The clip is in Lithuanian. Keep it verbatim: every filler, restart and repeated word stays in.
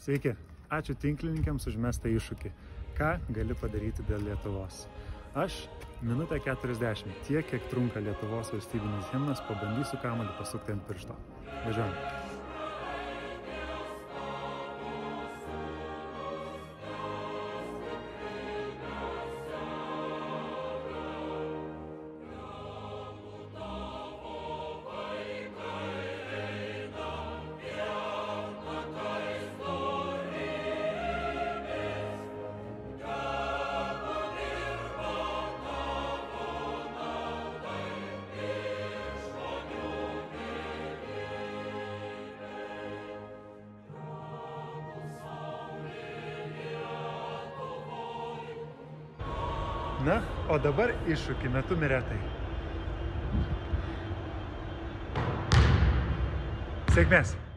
Sveiki, ačiū tinklininkėms už mestą iššūkį. Ką gali padaryti dėl Lietuvos? Aš minutę keturiasdešimt, tiek kiek trunka Lietuvos valstybinis himnas, pabandysiu kamuolį pasukti ant piršto. Važiuojam. Na, o dabar iššūkį metumi retai. Sėkmės!